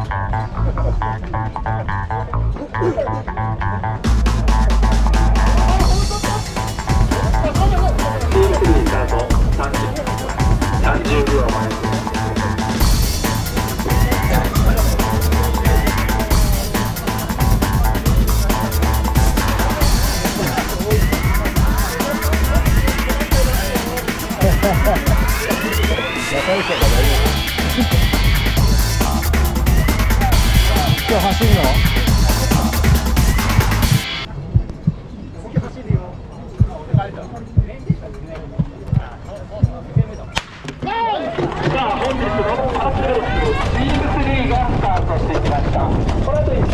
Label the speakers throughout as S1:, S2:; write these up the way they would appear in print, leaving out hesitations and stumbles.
S1: 今日走るの？
S2: さあ本日のパスレースリーグ3がスタートしてきました。この後に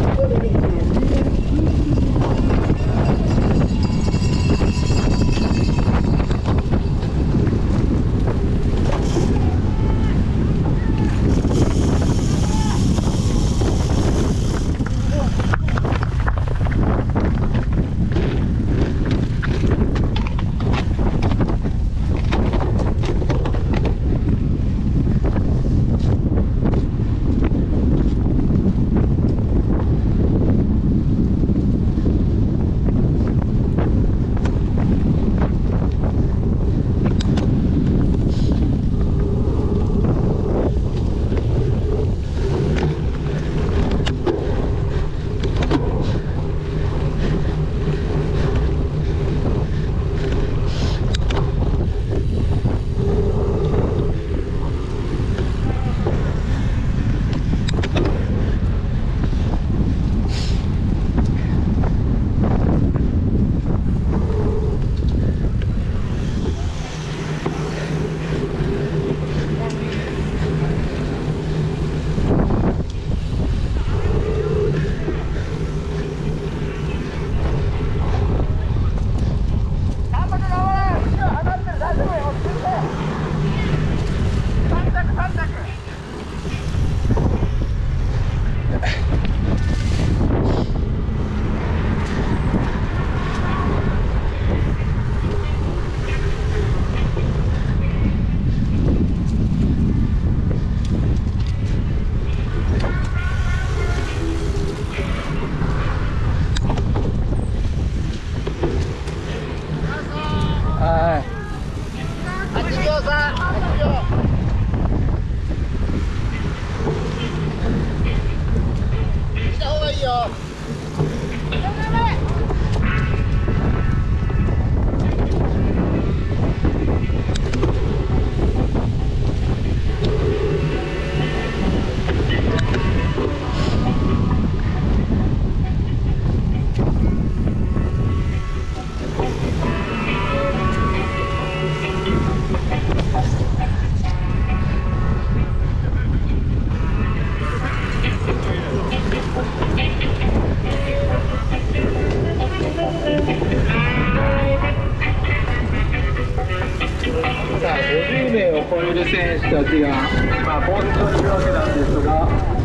S2: 50名を超える選手たちが今コース上にいるわけなんですが。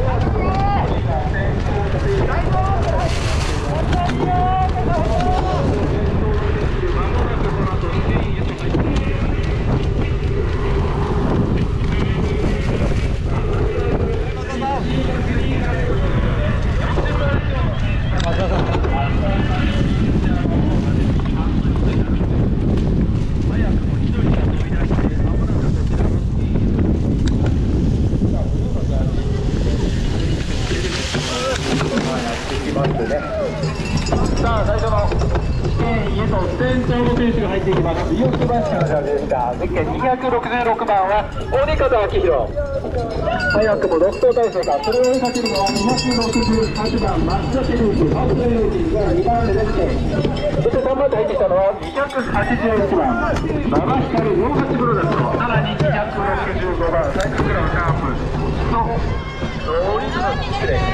S2: さあ最初の試験へと先頭の選手が入っていきます。イオスバッシュのジャージでした。ゼッケン266番は鬼方明宏。早くも6頭体制か。それを追いかけるのは268番松崎ルーキー。松崎ルーキーが2番手ですね。そして3番手入ってきたのは281番馬場光両八ブロダスと、さらに265番サイクルのシャープとオリジナル失礼。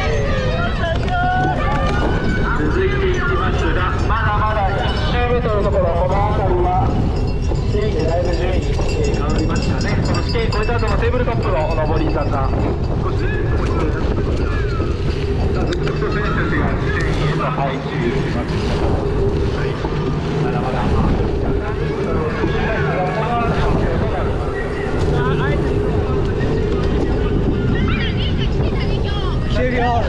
S2: 続いていきますが、まだまだ1周目というところ、この辺りは試験でだいぶ順位変わりましたね。この試験越えた後のテーブルトップの上り坂、少し続々と選手たちが試験へと入っていきます。まだまだ
S3: あえて
S1: よ。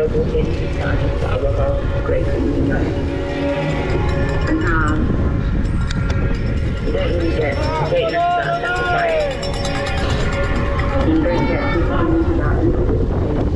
S1: global industry started to overhaul greatly united. And now, you don't really get statements about sacrifice. You don't get people about individual.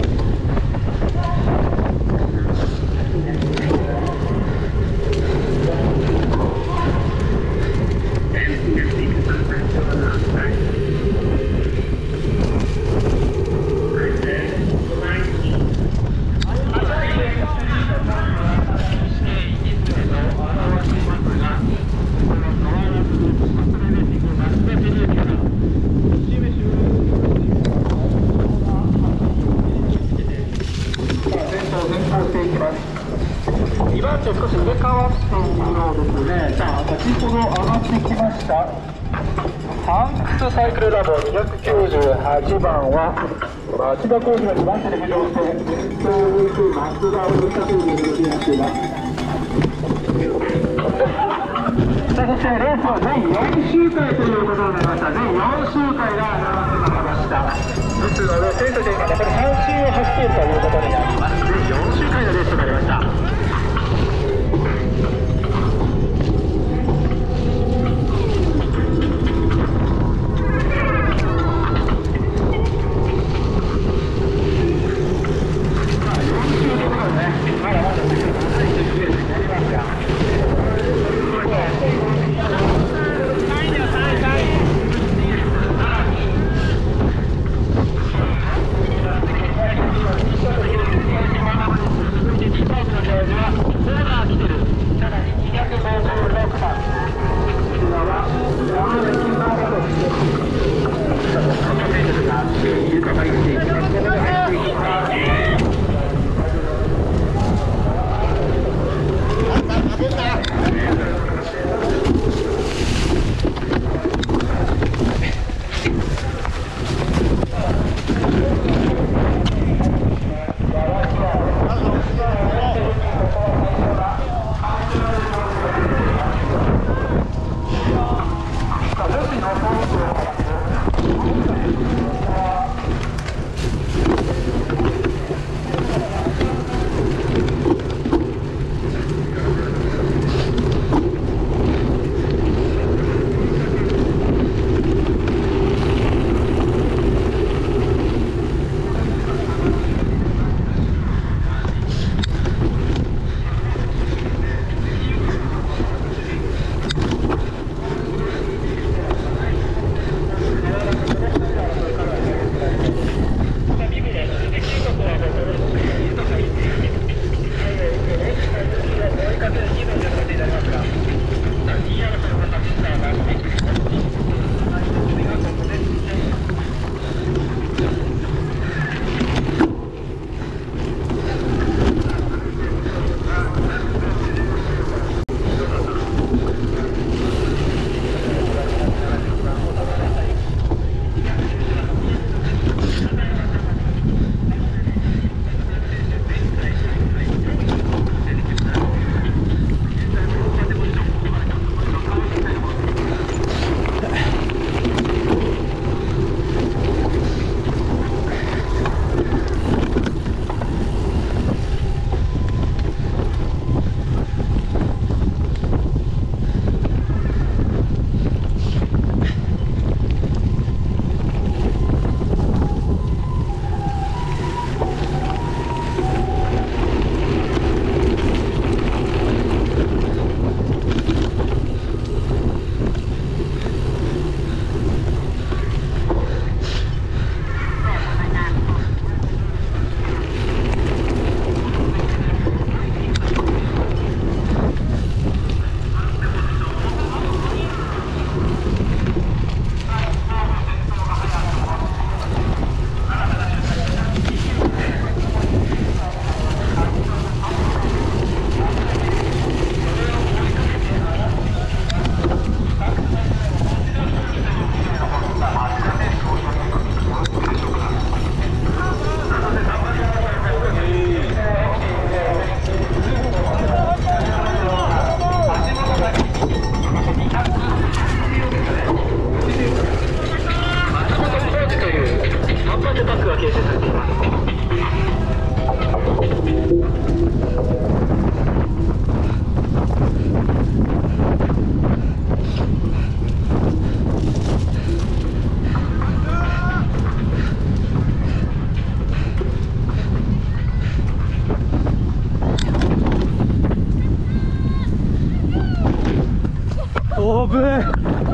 S2: 2番手少し入れ替わっているようですね。さあ、先ほど上がってきましたサンクスサイクルラボ298番は町田工事が2番手で浮上して東北松田を抜いたという動きになっています。さあ、そしてレースは全4周回ということになりました。全4周回が流れました。ですので選手たちが残り3周を走っているということになります。全4周回のレースとなりました。
S3: ぶえ。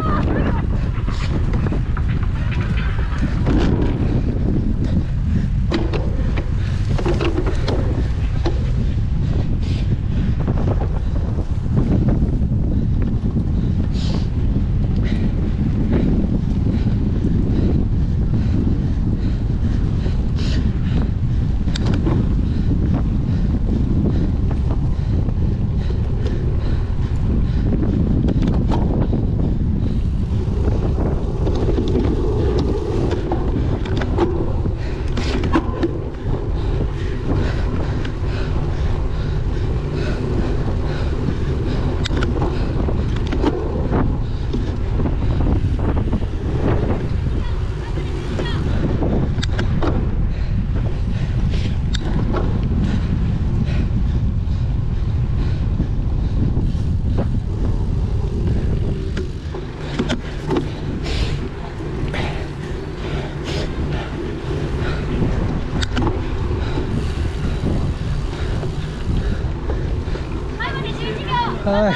S3: はい。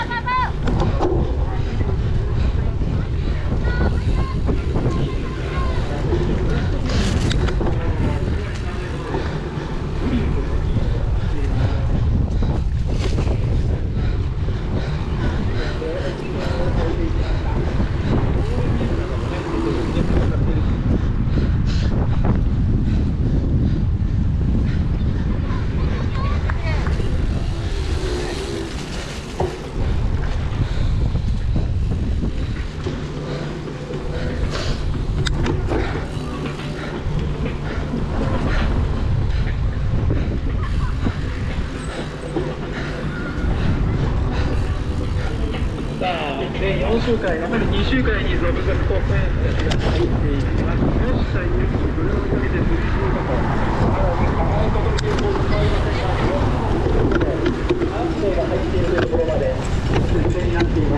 S2: 全4周回、残り2周回に続々と選手たちが入っていきます。よし、最後にそれをかけて続くこと、さらに構え方の傾向を使いませんが、安定が入っているところまで接戦になっています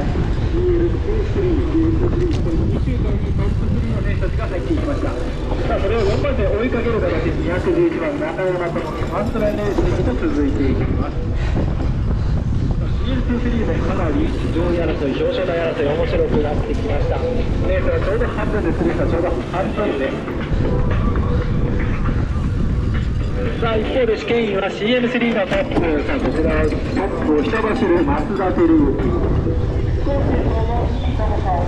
S2: 。BL23、2周回にトップ3の選手たちが入っていきました。さあ、それを4番手追いかける形で211番中山とファーストラインレースにと続いていきます。BL23 もかなり上位争い、表彰台争い面白くなってきました。レースはちょうど半分です。レースはちょうど半分です。さあ、一方で試験員は CM3 のトップ、さあこちらトップを人走る増田照之。少しその差の差を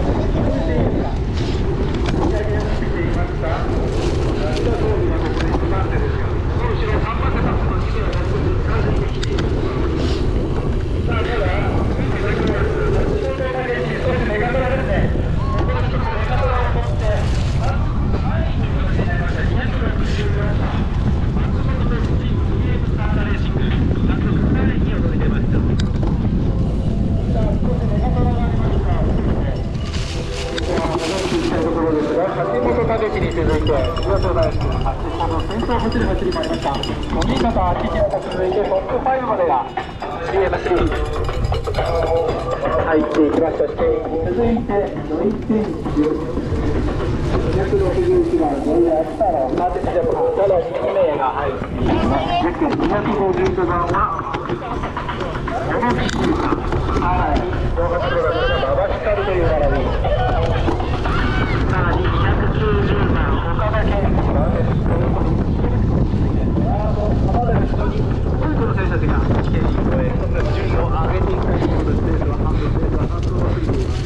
S2: 見上げをつけていました。増田通りがここで1番手ですが、その後ろ3番手タップの2名が近づいてきています。さあ、ただ、先ほど少しメガトラですね。ここで一つメガトラを持って、前に出ました264番、松本とチーム2Mスタータレーシング、なんと3位に躍り出ました。さあ、少しメガトラがありました。ここは戻っていきたいところですが、橋本武史に続いて、岩戸大輔、橋本先頭走る走りもありました。5人方、秋木と続いてトップ5までが。CM3 入っていきました。続いてドイツ選手261番ノイアースターのカーティスジャパンこの2名が入っています。255番は小野木優香、さらに大橋プロダクトの馬場光という並び、さらに290番岡田健一番です。浜田ですに多くの選手たちが試験に超え、その順位を上げていくということで、レースは半分、レースは半分を過ぎています。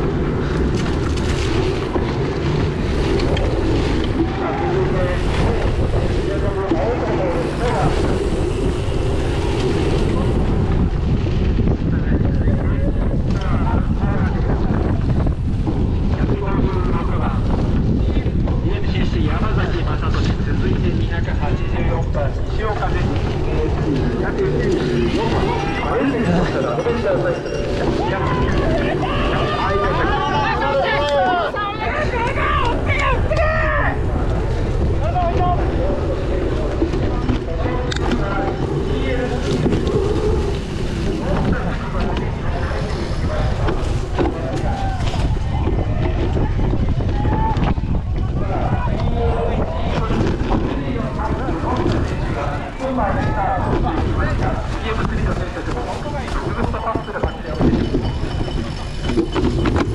S2: さあ、続いて、青いところですが、BMCC 山崎正俊、続いて284番西岡善二、294番アルゼンチンのアドベンチャーサイクルCM3 の選手たちもずっとパスで走り合っています。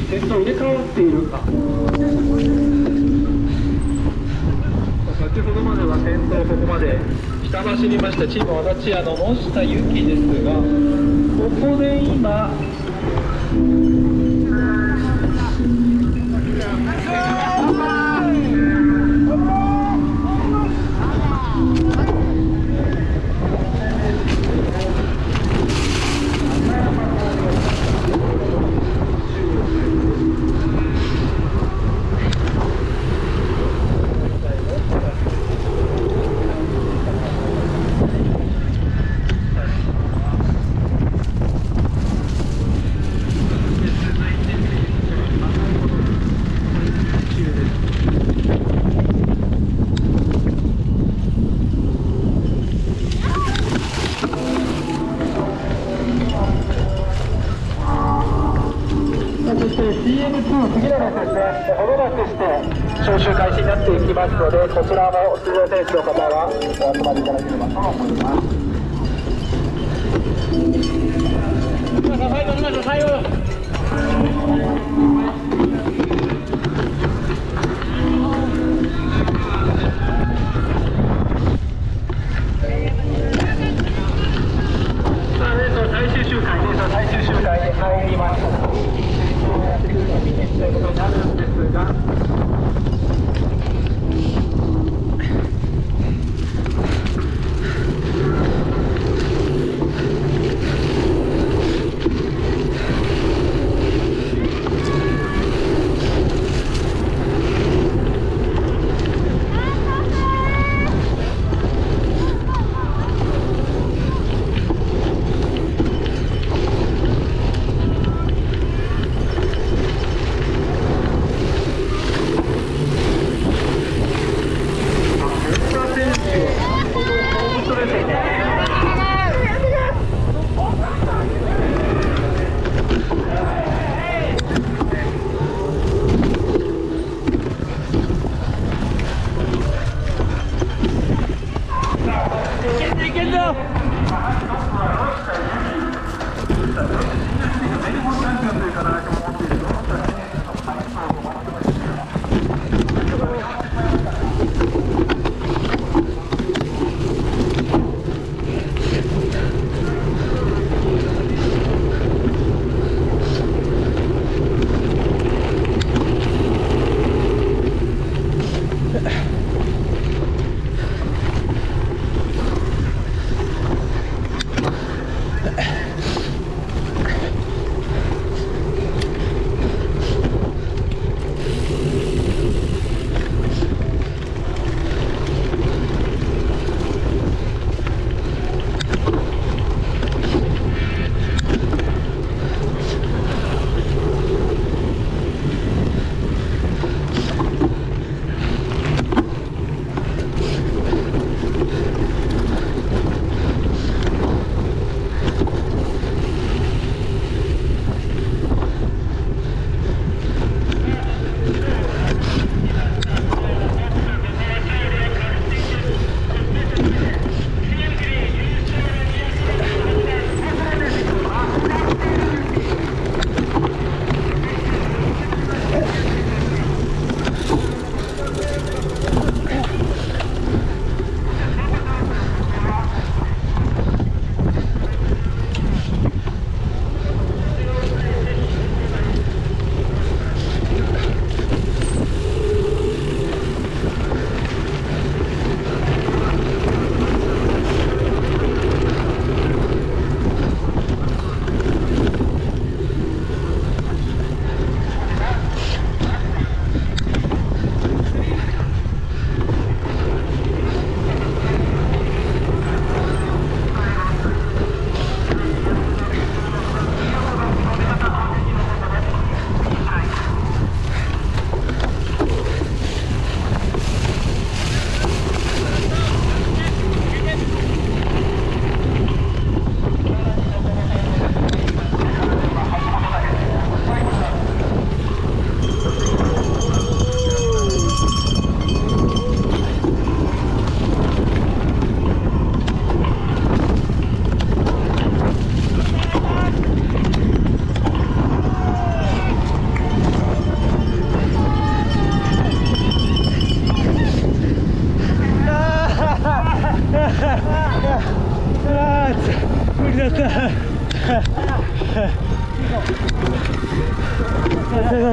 S2: 先頭入れ替わっているか。先ほどまでは先頭ここまでひた走りましたチーム和田千屋の野下由紀ですが、ここで今CM2 次の列ですね、ほどなくして招集開始になっていきますので、こちらも出場選手の方はお集まりいただければと思います。最後最終周回に入りました。ということになるんですが、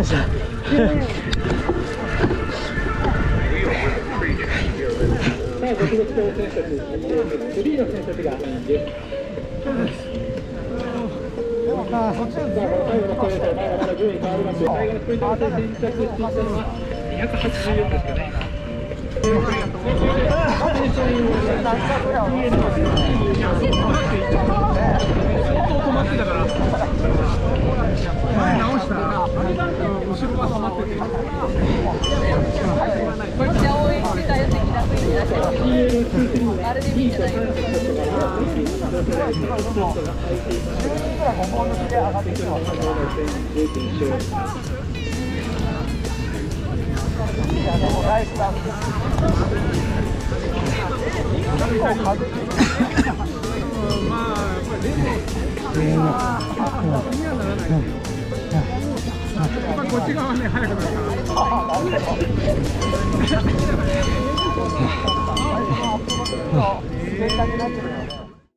S3: した。
S2: さあ、続々と選手たち、フリーの選手たちがです。さあ、この最後のストレート、まだまだ順位変わりますよ。最後のスプリントで先着していったのは284ですかね。相当止まってたから。前直したら、後ろが止まってて。
S4: じゃあ応援してたよって気がついてらっしゃる。あれで見てないよ。
S2: こっち側ね、早くなるから。